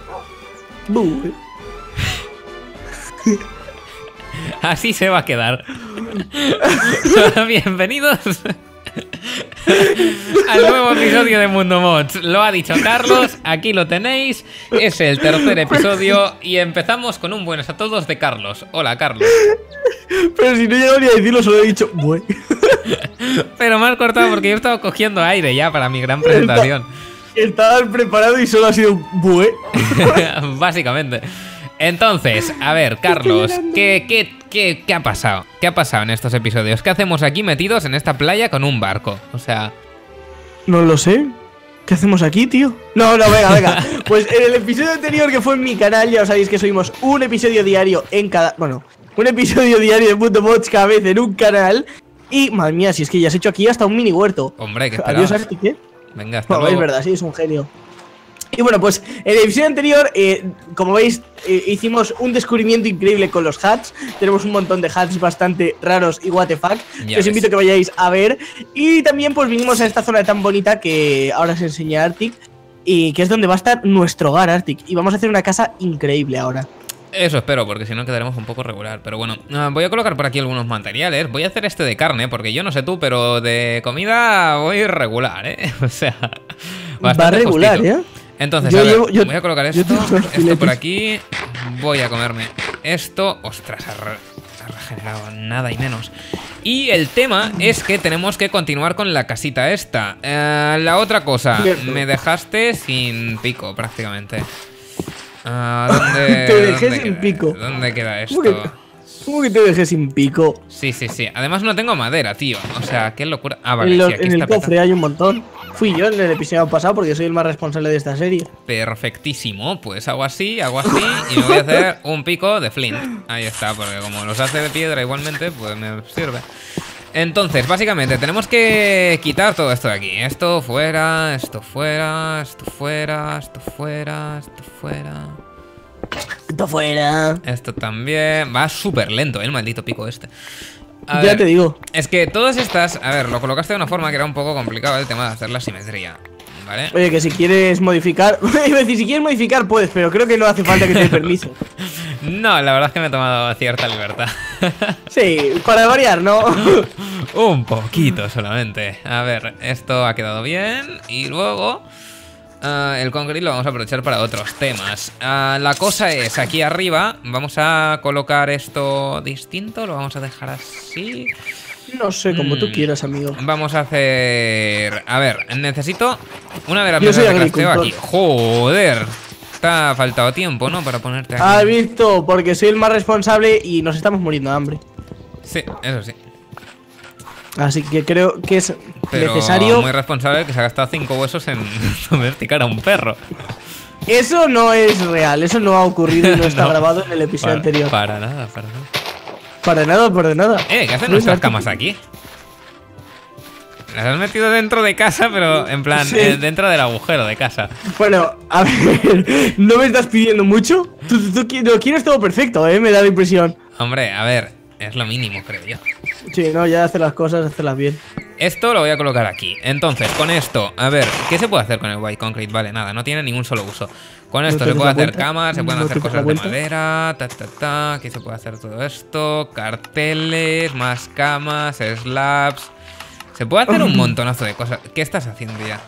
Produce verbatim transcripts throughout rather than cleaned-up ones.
Buh. Así se va a quedar. Bienvenidos al nuevo episodio de Mundo Mods. Lo ha dicho Carlos, aquí lo tenéis. Es el tercer episodio y empezamos con un buenas a todos de Carlos. Hola, Carlos. Pero si no he llegado ni a decirlo, solo he dicho bueh. Pero me has cortado porque yo estaba cogiendo aire ya para mi gran presentación. Estabas preparado y solo ha sido bueh. Básicamente. Entonces, a ver, Carlos, ¿qué, qué, qué, ¿qué ha pasado? ¿Qué ha pasado en estos episodios? ¿Qué hacemos aquí metidos en esta playa con un barco? O sea... No lo sé. ¿Qué hacemos aquí, tío? No, no, venga, venga. Pues en el episodio anterior que fue en mi canal, ya os sabéis que subimos un episodio diario en cada... Bueno, un episodio diario de Mundo Mods cada vez en un canal. Y, madre mía, si es que ya has hecho aquí hasta un mini huerto. Hombre, ¿qué Adiós, esperabas? Arti, ¿qué? Venga, hasta No, luego. es verdad, sí, es un genio. Y bueno, pues en el episodio anterior, eh, como veis, eh, hicimos un descubrimiento increíble con los hats. Tenemos un montón de hats bastante raros y what the fuck, Ya que os ves. invito a que vayáis a ver. Y también pues vinimos a esta zona tan bonita que ahora os enseña Arctic, y que es donde va a estar nuestro hogar, Arctic. Y vamos a hacer una casa increíble ahora. Eso espero, porque si no quedaremos un poco regular. Pero bueno, uh, voy a colocar por aquí algunos materiales. Voy a hacer este de carne, porque yo no sé tú, pero de comida voy regular, ¿eh? O sea, bastante Va regular, justito. ¿eh? Entonces, Yo a ver, llevo- yo- voy a colocar yo esto, tengo unos esto filetes. por aquí. Voy a comerme esto. Ostras, ha, re- ha regenerado nada y menos. Y el tema es que tenemos que continuar con la casita esta. Eh, la otra cosa, Cierto. me dejaste sin pico prácticamente. Ah, ¿dónde, Te dejé dónde sin queda- pico. ¿Dónde queda ¿Cómo que, esto? cómo que te dejé sin pico? Sí, sí, sí. Además no tengo madera, tío. O sea, qué locura. Ah, vale, en lo- sí, aquí en el está cofre hay un montón. Fui yo en el episodio pasado porque soy el más responsable de esta serie. perfectísimo. Pues hago así, hago así y me voy a hacer un pico de flint. Ahí está, porque como los hace de piedra igualmente, pues me sirve. Entonces, básicamente, tenemos que quitar todo esto de aquí. Esto fuera, esto fuera, esto fuera, esto fuera, esto fuera. Esto fuera. Esto también. Va súper lento, ¿eh? El maldito pico este. A Ya ver, te digo. es que todas estas... A ver, lo colocaste de una forma que era un poco complicado el tema de hacer la simetría. ¿Vale? Oye, que si quieres modificar. Iba a decir, si quieres modificar, puedes, pero creo que no hace falta que te dé permiso. No, la verdad es que me he tomado cierta libertad. Sí, para variar, ¿no? Un poquito solamente. A ver, esto ha quedado bien. Y luego... ah, el concrete lo vamos a aprovechar para otros temas. Ah, la cosa es, aquí arriba vamos a colocar esto distinto. Lo vamos a dejar así. No sé, como tú Mm. quieras, amigo. Vamos a hacer... A ver, necesito una de las Yo mesas soy de crafteo agricultor. aquí. Joder. Te ha faltado tiempo, ¿no? Para ponerte aquí. Has visto, porque soy el más responsable y nos estamos muriendo de hambre. Sí, eso sí. Así que creo que es Pero necesario. muy responsable que se ha gastado cinco huesos en domesticar a un perro. Eso no es real, eso no ha ocurrido y no está No. grabado en el episodio Para, anterior. para nada, para nada. Para nada, para nada. Eh, ¿qué hacen No es nuestras arte. camas aquí? Las has metido dentro de casa, pero en plan, Sí. eh, dentro del agujero de casa. Bueno, a ver, ¿no me estás pidiendo mucho? Tú, tú, tú qui- lo quieres todo perfecto, ¿eh? Me da la impresión. Hombre, a ver, es lo mínimo, creo yo. Sí, no, ya hacer las cosas, hacerlas bien. Esto lo voy a colocar aquí. Entonces, con esto, a ver, ¿qué se puede hacer con el white concrete? Vale, nada, no tiene ningún solo uso. Con esto te se das puede la hacer cuenta? camas, se pueden ¿No hacer te das la cosas de cuenta? madera, ta ta ta. Aquí se puede hacer todo esto, carteles, más camas, slabs. Se puede hacer un montonazo de cosas. ¿Qué estás haciendo ya?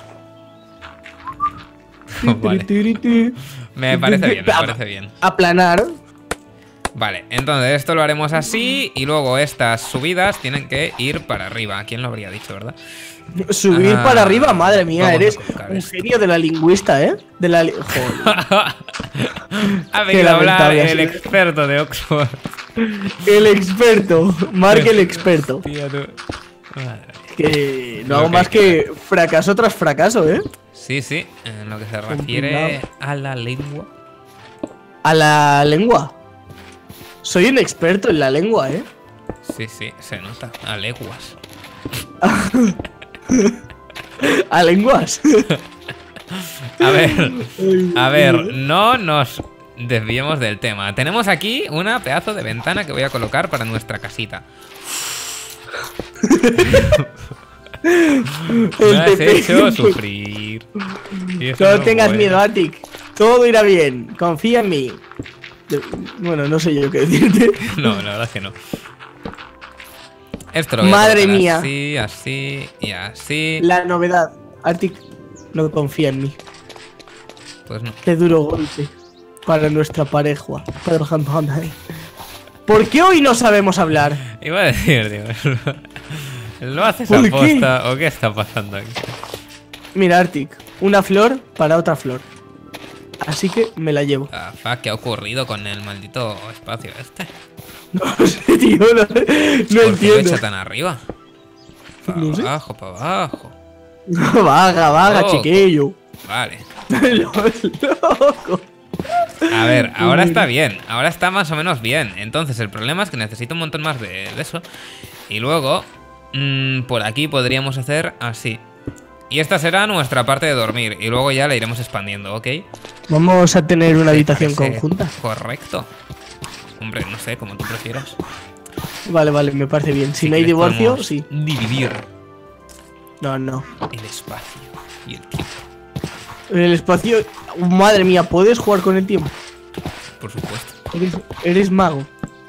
Vale. Me parece bien, me parece bien. Aplanar. Vale, entonces esto lo haremos así y luego estas subidas tienen que ir para arriba. ¿Quién lo habría dicho, verdad? Subir Ah, para arriba, madre mía, vamos a eres colocar un esto. genio de la lingüista, ¿eh? De la li- Joder. Ha venido a hablar lamentable ha el sido. experto de Oxford. El experto, Mark el experto. Tío, tú. Madre. Que no Lo hago que más que fracaso tras fracaso, ¿eh? Sí, sí, en lo que se refiere a la lengua. A la lengua. Soy un experto en la lengua, ¿eh? Sí, sí, se nota. A leguas. A lenguas. A ver, a ver, no nos desviemos del tema. Tenemos aquí una pedazo de ventana que voy a colocar para nuestra casita. Me has T P. hecho sufrir. Y eso No es tengas bueno. miedo, Attic. Todo irá bien. Confía en mí. Bueno, no sé yo qué decirte. No, la verdad es que no. Esto lo voy Madre a colocar mía. así, así y así. La novedad. Arctic no confía en mí. Pues no. Qué duro golpe para nuestra pareja. ¿Por qué hoy no sabemos hablar? Iba a decir, digo, ¿lo haces ¿Por a qué? posta o qué está pasando aquí? Mira, Arctic, una flor para otra flor. Así que me la llevo. Ah, fuck, ¿qué ha ocurrido con el maldito espacio este? No sé, tío, no, no ¿Por qué lo entiendo. echa tan arriba? Para No sé. abajo, para abajo. Vaga, vaga, Loco. chiquillo. Vale. Loco. A ver, ahora está bien. Ahora está más o menos bien. Entonces, el problema es que necesito un montón más de, de eso. Y luego, mmm, por aquí podríamos hacer así. Y esta será nuestra parte de dormir. Y luego ya la iremos expandiendo, ¿ok? Vamos a tener una habitación Parece conjunta. Correcto. Hombre, no sé, como tú prefieras. Vale, vale, me parece bien. Si Si no hay quieres, divorcio, podemos sí. dividir No, no. el espacio y el tiempo. El espacio. Madre mía, ¿puedes jugar con el tiempo? Por supuesto. Eres, eres mago.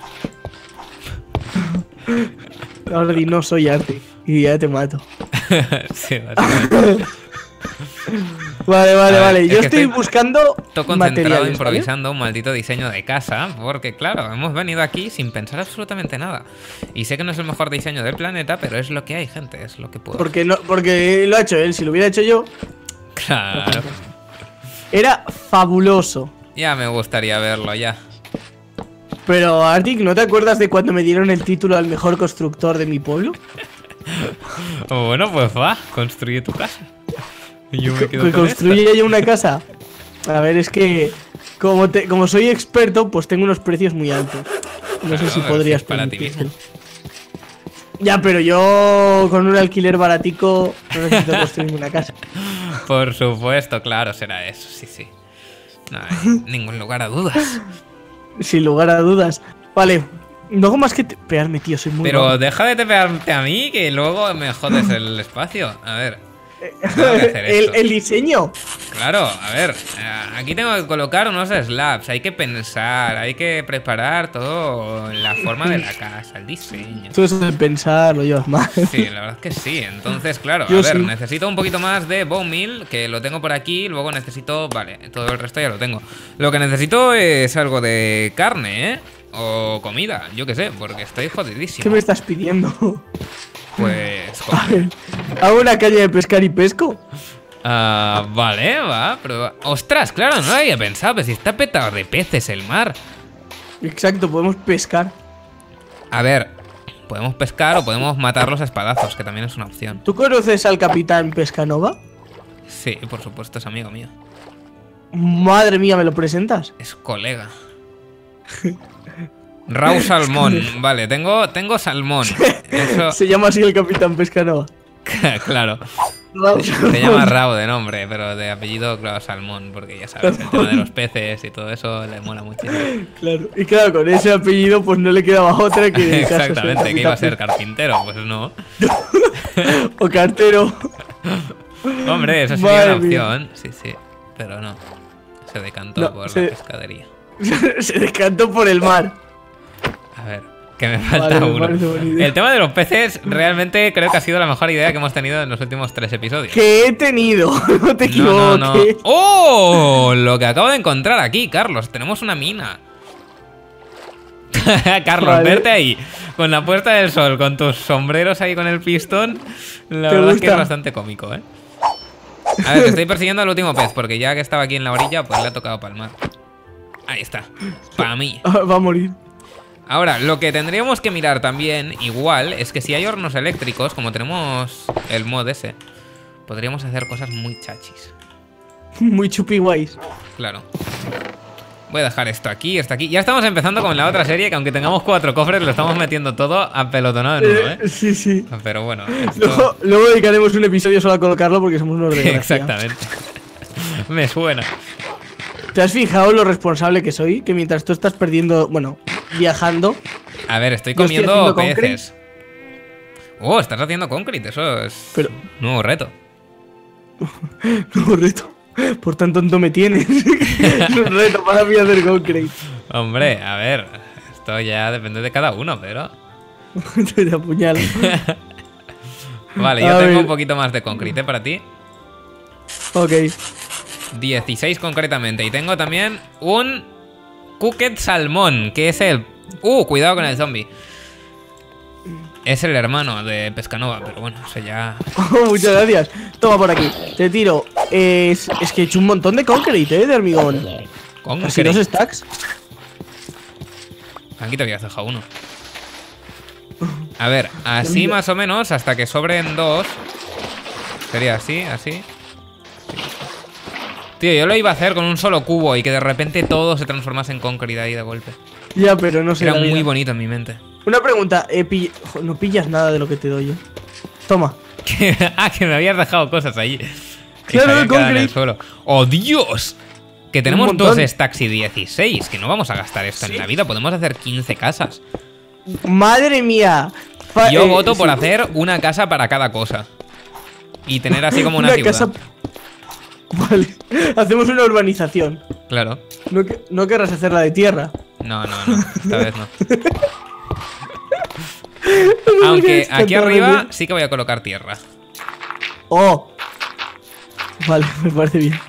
Ahora di no soy arte. Y ya te mato. Sí, básicamente. Vale, vale, A ver, vale. es Yo que estoy estoy buscando Todo concentrado materiales, ¿vale? improvisando un maldito diseño de casa. Porque claro, hemos venido aquí sin pensar absolutamente nada. Y sé que no es el mejor diseño del planeta, pero es lo que hay, gente. Es lo que puedo. Porque, no, porque lo ha hecho él. Si lo hubiera hecho yo, Claro. era fabuloso. Ya me gustaría verlo, ya. Pero, Arctic, ¿no te acuerdas de cuando me dieron el título al mejor constructor de mi pueblo? Bueno, pues va, construye tu casa. Y yo me quedo Que con construye yo una casa. A ver, es que como, te, como soy experto, pues tengo unos precios muy altos. No Claro, sé si pero podrías si es para ti permitírselo. Ya, pero yo con un alquiler baratico no necesito construirme una casa. esta. Por supuesto, claro, será eso, sí, sí. No hay ningún lugar a dudas. Sin lugar a dudas. Vale, no hago más que te- pegarme, tío, soy muy Pero guapo. deja de tepearte a mí, que luego me jodes el espacio. A ver. Tengo que hacer el, esto. el diseño. Claro, a ver. eh, Aquí tengo que colocar unos slabs. Hay que pensar, hay que preparar todo la forma de la casa, el diseño. Tú eso de pensar lo llevas mal. Sí, la verdad es que sí. Entonces, claro, a Yo ver, sí. necesito un poquito más de bone meal, que lo tengo por aquí. Luego necesito, vale, todo el resto ya lo tengo. Lo que necesito es algo de carne, ¿eh? O comida, yo qué sé, porque estoy jodidísimo. ¿Qué me estás pidiendo? Pues... A ver, ¿hago una calle de pescar y pesco? Ah, vale, va, pero... ¡Ostras! Claro, no lo había pensado, pero si está petado de peces el mar. Exacto, podemos pescar. A ver, podemos pescar o podemos matarlos a espadazos, que también es una opción. ¿Tú conoces al capitán Pescanova? Sí, por supuesto, es amigo mío. Madre mía, ¿me lo presentas? Es colega. Raúl Salmón. Vale, tengo, tengo salmón. Eso, Se llama así el capitán Pescanova. claro. Se llama Raúl de nombre, pero de apellido, claro, Salmón, porque ya sabes, el tema de los peces y todo eso le mola muchísimo. Claro, y claro, con ese apellido pues no le quedaba otra que dedicarse a ser Exactamente, que iba a ser capitán carpintero, pues no. Pes- o cartero. Hombre, eso sería Madre una mía. opción, sí, sí. Pero no. Se decantó No, por se- la pescadería. Se decantó por el mar. A ver, que me falta Vale, me uno. parece buena idea. El tema de los peces realmente creo que ha sido la mejor idea que hemos tenido en los últimos tres episodios. Que he tenido, no te No, no, equivoques. no. ¡Oh! Lo que acabo de encontrar aquí, Carlos. Tenemos una mina. Carlos, Vale. verte ahí con la puesta del sol, con tus sombreros ahí con el pistón. La ¿Te verdad es que es gusta? bastante cómico, ¿eh? A ver, te estoy persiguiendo al último pez, porque ya que estaba aquí en la orilla, pues le ha tocado palmar. Ahí está. Para mí. Ah, va a morir. Ahora, lo que tendríamos que mirar también, igual, es que si hay hornos eléctricos, como tenemos el mod ese, podríamos hacer cosas muy chachis. Muy chupi guays. Claro. Voy a dejar esto aquí, esto aquí. Ya estamos empezando con la otra serie, que aunque tengamos cuatro cofres, lo estamos metiendo todo apelotonado en uno, ¿eh? Eh, sí, sí. Pero bueno, esto... Luego, luego dedicaremos un episodio solo a colocarlo porque somos unos desgraciados. Exactamente. Me suena. ¿Te has fijado lo responsable que soy? Que mientras tú estás perdiendo, bueno, viajando, A ver, estoy Yo estoy comiendo haciendo concrete. peces. Oh, estás haciendo concrete, eso es Pero- nuevo reto. nuevo reto. Por tan tonto me tienes. Es un reto para mí hacer concrete. Hombre, a ver, esto ya depende de cada uno, pero... Te apuñalo. Vale, yo A tengo ver. un poquito más de concrete para ti. Ok. dieciséis concretamente. Y tengo también un Cooked Salmón, que es el... Uh, cuidado con el zombie. Es el hermano de Pescanova, pero bueno, eso ya... Oh, muchas gracias. Toma por aquí. Te tiro. Es, es que he hecho un montón de concrete, ¿eh? De hormigón. Con Casi dos stacks. Aquí te había dejado uno. A ver, así más o menos, hasta que sobren dos. Sería así, así. Tío, yo lo iba a hacer con un solo cubo y que de repente todo se transformase en concrete ahí de golpe. Ya, pero no sé. Era la muy vida. bonito en mi mente. Una pregunta. Eh, pill- jo, no pillas nada de lo que te doy yo. Toma. Ah, que me habías dejado cosas allí. Que Claro, se habían el quedado en el concrete. suelo. ¡Oh, Dios! Que tenemos Un dos montón. stacks y dieciséis. Que no vamos a gastar esto ¿Sí? en la vida. Podemos hacer quince casas. Madre mía. Fa- Yo eh, voto por sí. hacer una casa para cada cosa. Y tener así como una, ciudad. casa. Vale. Hacemos una urbanización. Claro. No, que- no querrás hacerla de tierra. No, no, no. Esta vez no. Aunque aquí arriba sí que voy a colocar tierra. Oh. Vale, me parece bien.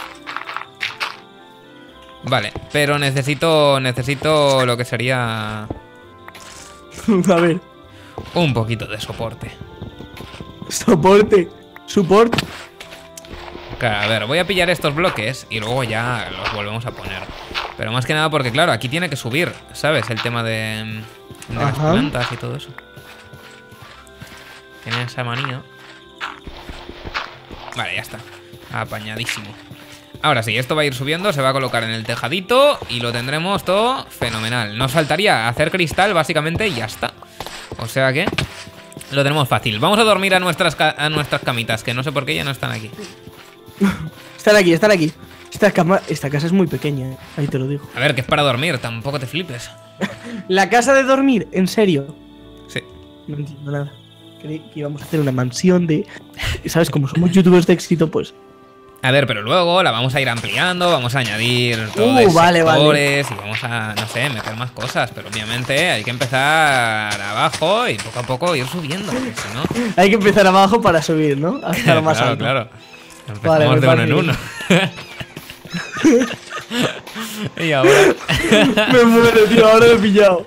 Vale, pero necesito necesito lo que sería A ver. un poquito de soporte. Soporte. Support. Claro, a ver, voy a pillar estos bloques y luego ya los volvemos a poner. Pero más que nada porque, claro, aquí tiene que subir, ¿sabes? El tema de, de las Ajá. plantas y todo eso. Tiene esa manía. Vale, ya está. Apañadísimo. Ahora sí, esto va a ir subiendo, se va a colocar en el tejadito y lo tendremos todo fenomenal. Nos faltaría hacer cristal básicamente y ya está. O sea que lo tenemos fácil. Vamos a dormir a nuestras, ca- a nuestras camitas, que no sé por qué ya no están aquí. Están aquí, están aquí. Esta, cama, esta casa es muy pequeña, eh. Ahí te lo digo. A ver, que es para dormir, tampoco te flipes. La casa de dormir, en serio. Sí. No entiendo nada. Creí que íbamos a hacer una mansión de. ¿Sabes? Como somos youtubers de éxito, pues. A ver, pero luego la vamos a ir ampliando, vamos a añadir todos Uh, vale, sectores y vamos a, no sé, meter más cosas. Pero obviamente hay que empezar abajo y poco a poco ir subiendo, porque si no... Hay que empezar abajo para subir, ¿no? Hasta lo más claro, alto. claro. Empezamos Vale, me de uno parece en uno. Y ahora... Me muero, tío, ahora lo he pillado.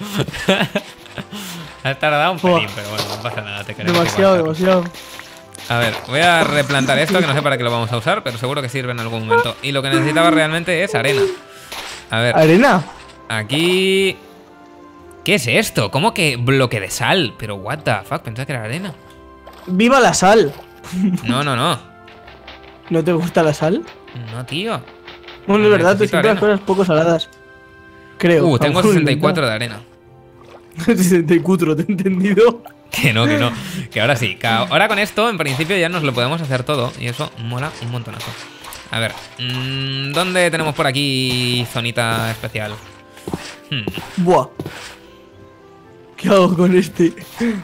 Has tardado un Buah. pelín, pero bueno, no pasa nada, te queremos Demasiado, igual, Carlos. demasiado. A ver, voy a replantar esto, que no sé para qué lo vamos a usar, pero seguro que sirve en algún momento. Y lo que necesitaba realmente es arena. A ver, ¿Arena? aquí... ¿Qué es esto? ¿Cómo que bloque de sal? Pero what the fuck, pensaba que era arena. ¡Viva la sal! No, no, no. ¿No te gusta la sal? No, tío. Bueno, es verdad, tú Necesito siempre las arena. cosas poco saladas. Creo. Uh, a lo tengo mejor lo he sesenta y cuatro de arena. inventado. sesenta y cuatro, ¿te he entendido? Que no, que no. Que ahora sí. Que ahora con esto, en principio, ya nos lo podemos hacer todo. Y eso mola un montonazo. A ver. Mmm, ¿dónde tenemos por aquí zonita especial? Hmm. Buah. ¿Qué hago con este?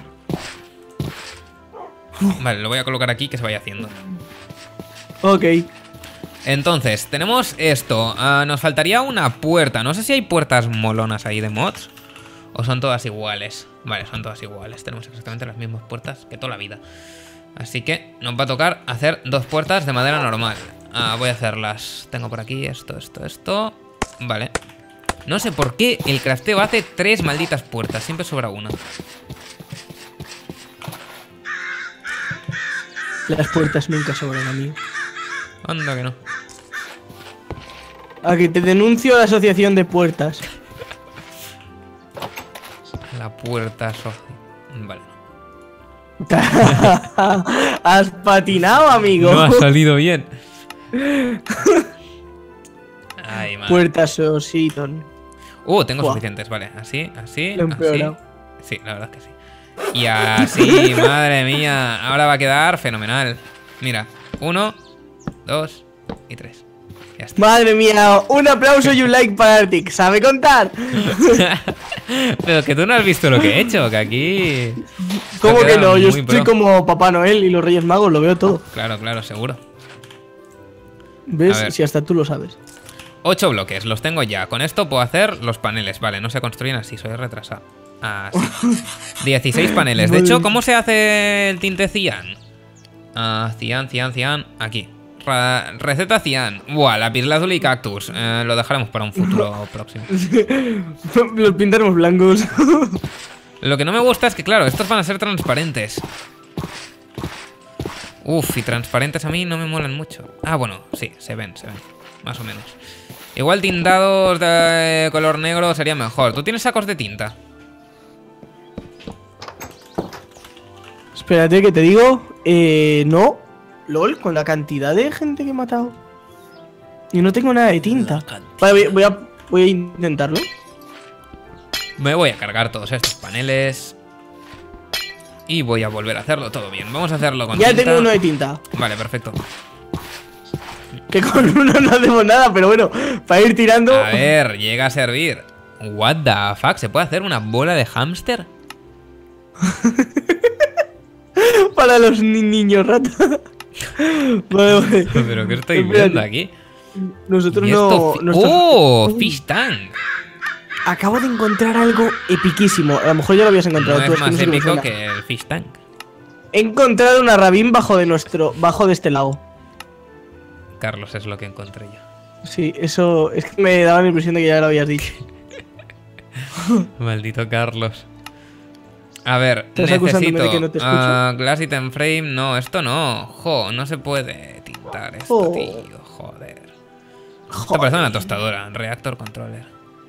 Vale, lo voy a colocar aquí que se vaya haciendo. Ok. Entonces, tenemos esto. Ah, nos faltaría una puerta. No sé si hay puertas molonas ahí de mods. ¿O son todas iguales? Vale, son todas iguales. Tenemos exactamente las mismas puertas que toda la vida. Así que nos va a tocar hacer dos puertas de madera normal. Ah, voy a hacerlas. Tengo por aquí esto, esto, esto. Vale. No sé por qué el crafteo hace tres malditas puertas. Siempre sobra una. Las puertas nunca sobran, amigo. Anda que no. A que te denuncio a la asociación de puertas. La puerta socia. Vale. Has patinado, amigo. No ha salido bien. Ay, madre. Puertas Sositon. Uh, tengo Buah. suficientes, vale. Así, así, Lo he así. empeorado. Sí, la verdad es que sí. Y así, madre mía. Ahora va a quedar fenomenal. Mira, uno, dos y tres. Ya está. Madre mía, un aplauso y un like para Arctic. ¿Sabe contar? Pero que tú no has visto lo que he hecho, que aquí... ¿Cómo esto que queda no? Yo muy estoy pro. como Papá Noel y los Reyes Magos, lo veo todo. Claro, claro, seguro. ¿Ves? Si hasta tú lo sabes. ocho bloques, los tengo ya. Con esto puedo hacer los paneles. Vale, no se construyen así, soy retrasado. Así. dieciséis paneles. De hecho, ¿cómo se hace el tinte cian? Ah, cian, cian, cian. Aquí. Ra receta cian. Buah, lapislázuli y cactus. Eh, lo dejaremos para un futuro próximo. Los pintaremos blancos. Lo que no me gusta es que, claro, estos van a ser transparentes. Uf, y transparentes a mí no me molan mucho. Ah, bueno, sí, se ven, se ven. Más o menos. Igual tintados de color negro sería mejor. ¿Tú tienes sacos de tinta? Espérate que te digo. Eh, no. LOL, con la cantidad de gente que he matado. Y no tengo nada de tinta. Vale, voy a, voy a intentarlo. Me voy a cargar todos estos paneles. Y voy a volver a hacerlo todo bien. Vamos a hacerlo con ya tinta. Ya tengo uno de tinta. Vale, perfecto. Que con uno no hacemos nada, pero bueno, para ir tirando. A ver, llega a servir. What the fuck, ¿se puede hacer una bola de hámster? Para los ni niños rata. Vale, vale. Pero ¿qué estoy viendo aquí? Nosotros ¿Y no. esto? Nosotros... ¡Oh! Fish tank. Acabo de encontrar algo epiquísimo. A lo mejor ya lo habías encontrado. No tú, es más que no épico que el fish tank. He encontrado una rabín bajo de nuestro. Bajo de este lago. Carlos, es lo que encontré yo. Sí, eso. Es que me daba la impresión de que ya lo habías dicho. Maldito Carlos. A ver, ¿Estás acusándome de que no te escucho? uh, Glass Item Frame, no, esto no. Jo, no se puede tintar esto, Oh. tío. Joder. Esta parece una tostadora, Reactor Controller.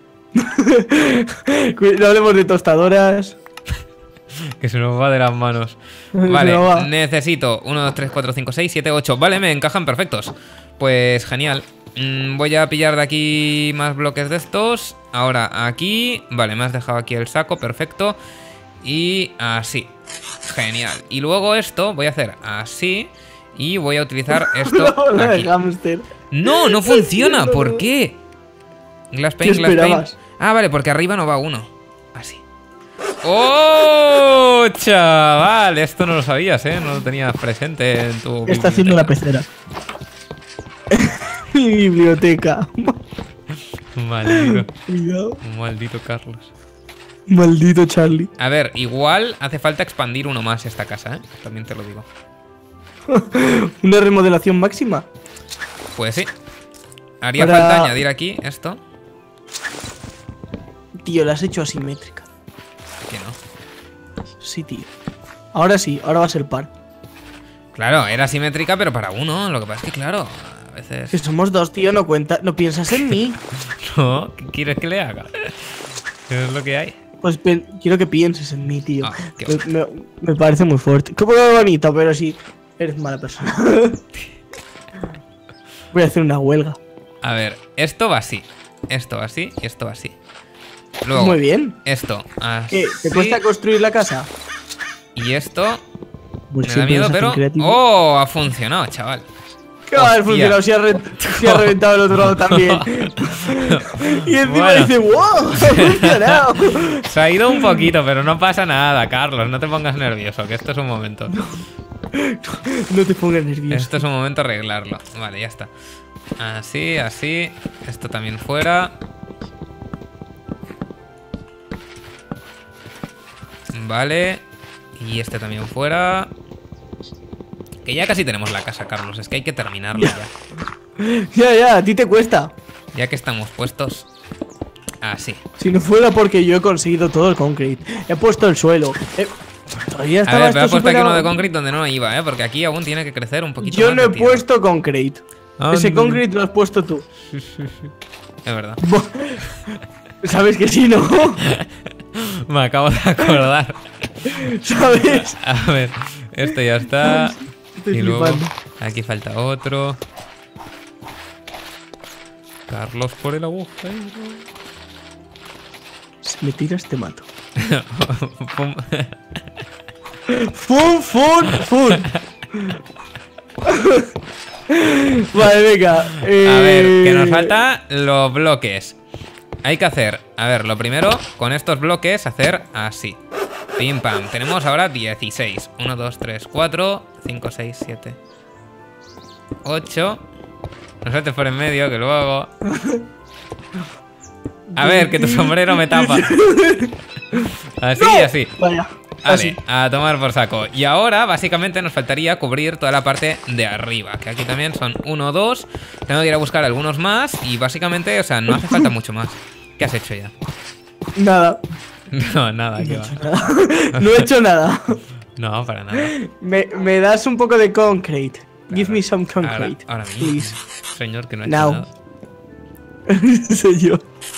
No hablemos de tostadoras. Que se nos va de las manos. Se Vale, nos va. necesito uno, dos, tres, cuatro, cinco, seis, siete, ocho. Vale, me encajan perfectos. Pues genial. Mm, voy a pillar de aquí más bloques de estos. Ahora aquí. Vale, me has dejado aquí el saco, perfecto. Y así. Genial. Y luego esto voy a hacer así. Y voy a utilizar esto No, aquí. de hámster. No, no funciona. ¿Por qué? Glass pane, ¿Qué glass pane. esperabas? Ah, vale, porque arriba no va uno. Así. ¡Oh, chaval! Esto no lo sabías, ¿eh? No lo tenías presente en tu ¿Qué está haciendo la pecera? Mi biblioteca. Maldito. Cuidado. Maldito Carlos. Maldito Charlie. A ver, igual hace falta expandir uno más esta casa, ¿eh? También te lo digo. ¿Una remodelación máxima? Pues sí. Haría Para- falta añadir aquí esto. Tío, la has hecho asimétrica. Que no. Sí, tío. Ahora sí, ahora va a ser par. Claro, era simétrica, pero para uno. Lo que pasa es que, claro, a veces... Que somos dos, tío, no cuenta. No piensas en mí. No, ¿qué quieres que le haga? ¿Qué es lo que hay? Pues pe- quiero que pienses en mí, tío. Ah, qué me, me- me parece muy fuerte. Qué bonito, pero sí. Eres mala persona. Voy a hacer una huelga. A ver, esto va así. Esto va así y esto va así. Luego, Muy bien. esto así. ¿Qué? ¿Te cuesta construir la casa? Y esto Pues me da siempre miedo, nos hacen pero... creativos. ¡Oh! Ha funcionado, chaval. ¿Qué va a haber hostia. funcionado si ha, re- si ha reventado el otro lado también? Y encima Bueno. dice, ¡wow! ¡Ha funcionado! Se ha ido un poquito, pero no pasa nada, Carlos. No te pongas nervioso, que esto es un momento. No te pongas nervioso. Esto es un momento arreglarlo. Vale, ya está. Así, así. Esto también fuera. Vale. Y este también fuera. Que ya casi tenemos la casa, Carlos. Es que hay que terminarla ya. Ya, ya, a ti te cuesta. Ya que estamos puestos. Así. Si no fuera porque yo he conseguido todo el concrete. He puesto el suelo. He... Todavía A estaba ver, me he esto puesto aquí superado. uno de concrete donde no iba, ¿eh? Porque aquí aún tiene que crecer un poquito Yo más no de he tierra. puesto concrete. Ese Anda. concrete lo has puesto tú. Es verdad. Bo- ¿Sabes que sí, no? Me acabo de acordar. ¿Sabes? A ver, esto ya está. Estoy Y luego, flipando. aquí falta otro. Carlos por el agujero. Si me tiras, te mato. Pum. ¡Fun, fun, fun! Vale, venga. eh, A ver, que nos falta los bloques. Hay que hacer, a ver, lo primero, con estos bloques, hacer así. Pim pam. Tenemos ahora dieciséis. uno, dos, tres, cuatro, cinco, seis, siete, ocho, No saltes por en medio, que luego... A ver, que tu sombrero me tapa. Así y así. Vaya. Vale, Así. a tomar por saco. Y ahora, básicamente, nos faltaría cubrir toda la parte de arriba. Que aquí también son uno, dos. Tengo que ir a buscar algunos más. Y básicamente, o sea, no hace falta mucho más. ¿Qué has hecho ya? Nada. No, nada, que va. No he hecho nada. No, para nada. Me, me das un poco de concrete. Give me some Ahora, concrete. ahora mismo. Please. Señor, que no ha hecho Now. nada. Soy yo.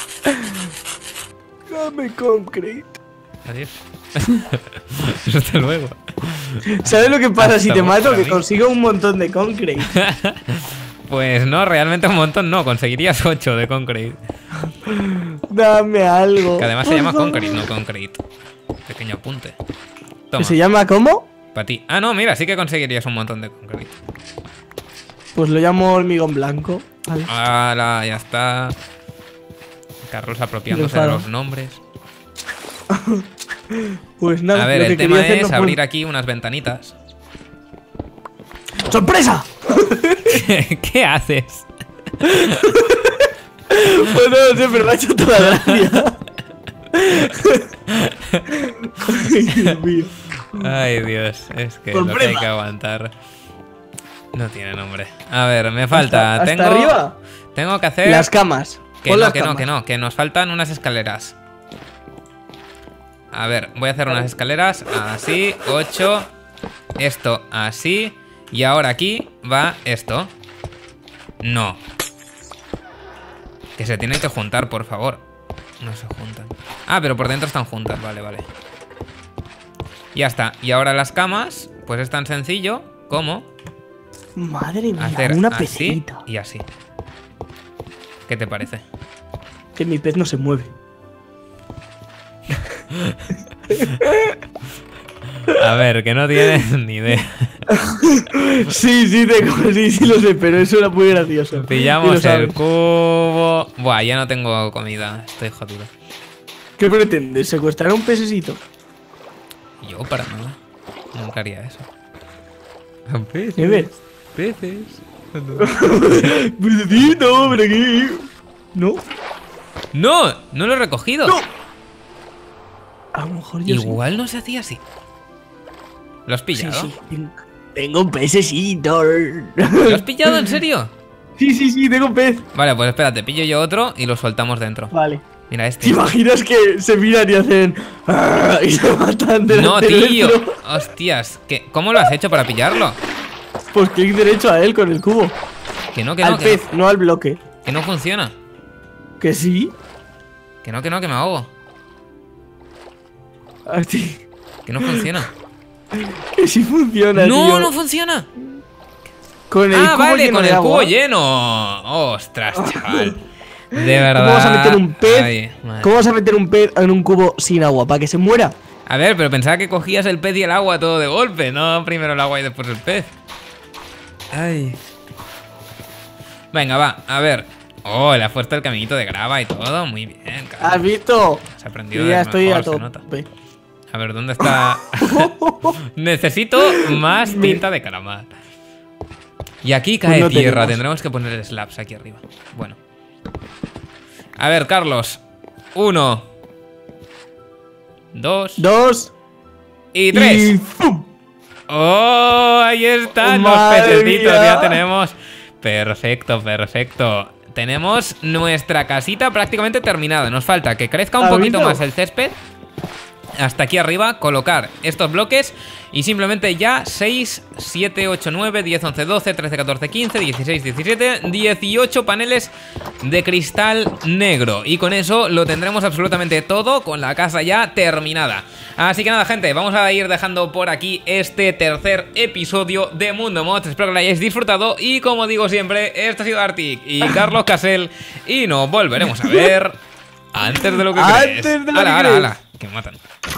Dame concrete. Adiós. Hasta luego. ¿Sabes lo que pasa Hasta si te luego, mato? Que amigo. consigo un montón de concrete. Pues no, realmente un montón no. Conseguirías ocho de concrete. Dame algo. Que además se por llama favor. concrete, no concrete. Pequeño apunte. Toma, ¿Que se llama cómo? para ti. Ah, no, mira, sí que conseguirías un montón de concrete. Pues lo llamo hormigón blanco. Vale. Hala, ya está. Carlos apropiándose de Enfado. los nombres. Pues nada, A ver, lo que el tema quería hacer es no abrir puedo. aquí unas ventanitas. ¡Sorpresa! ¿Qué haces? Pues no lo sé, pero me ha hecho toda gracia. Ay, Dios mío. Ay, Dios, es que lo que hay Sorpresa. que aguantar. No tiene nombre. A ver, me falta. ¿Hasta, hasta tengo, arriba? tengo que hacer. Las camas. Que Pon no, las que no, camas. que no, que nos faltan unas escaleras. A ver, voy a hacer unas escaleras así, ocho. Esto así. Y ahora aquí va esto. No. Que se tienen que juntar, por favor. No se juntan. Ah, pero por dentro están juntas, vale, vale. Ya está. Y ahora las camas, pues es tan sencillo como Madre mía, hacer una así pecita. y así. ¿Qué te parece? Que mi pez no se mueve. A ver, que no tienes ni idea. Sí, sí, tengo, sí, sí lo sé, pero eso era muy gracioso. Y lo Pillamos el sabes. cubo. Buah, ya no tengo comida. Estoy jodido. ¿Qué pretendes? ¿Secuestrar a un pececito? Yo para nada. Nunca haría eso. ¿Qué ves? Peces. Pececito, por aquí. ¿No? No, no lo he recogido. ¡No! A lo mejor yo Igual no se hacía así. ¿Lo has sí. pillado? Sí, sí, tengo, tengo un pececito. ¿Lo has pillado en serio? Sí, sí, sí, tengo un pez. Vale, pues espérate, pillo yo otro y lo soltamos dentro. Vale. Mira ¿Te este. imaginas que se miran y hacen "Ah", y se matan delante No, tío. nuestro? Hostias, ¿qué? ¿Cómo lo has hecho para pillarlo? Pues clic derecho a él con el cubo. Que no, que no, Al que pez, no, no al bloque. que no funciona. Que sí. Que no, que no, que me ahogo. A ti. Que no funciona. Que sí funciona, No, tío. no funciona. Con el Ah, cubo vale, lleno con de el agua. cubo lleno. Ostras, chaval. De verdad. ¿Cómo vas a meter un pez? Ay, madre. ¿Cómo vas a meter un pez en un cubo sin agua? ¿Para que se muera? A ver, pero pensaba que cogías el pez y el agua todo de golpe, no primero el agua y después el pez. Ay. Venga, va, a ver. Oh, le has puesto el caminito de grava y todo. Muy bien, Carlos. ¿Has visto? Has aprendido Yo del ya estoy mejor, a se nota. tope. A ver, ¿dónde está? Necesito más tinta de calamar. Y aquí cae no tierra. tenemos. Tendremos que poner slabs aquí arriba. Bueno. A ver, Carlos. Uno. Dos. Dos. Y Y tres. ¡pum! ¡Oh! Ahí están los Madre pececitos. mía. Ya tenemos. Perfecto, perfecto. Tenemos nuestra casita prácticamente terminada. Nos falta que crezca un ¿Has poquito visto? más el césped. Hasta aquí arriba, colocar estos bloques y simplemente ya seis, siete, ocho, nueve, diez, once, doce, trece, catorce, quince, dieciséis, diecisiete, dieciocho paneles de cristal negro. Y con eso lo tendremos absolutamente todo, con la casa ya terminada. Así que nada, gente, vamos a ir dejando por aquí este tercer episodio de Mundo Mods. Espero que lo hayáis disfrutado y, como digo siempre, esto ha sido Arctic y Carlos Casel y nos volveremos a ver antes de lo que Antes crees. de lo Ala, que ala, crees. ala, que me matan.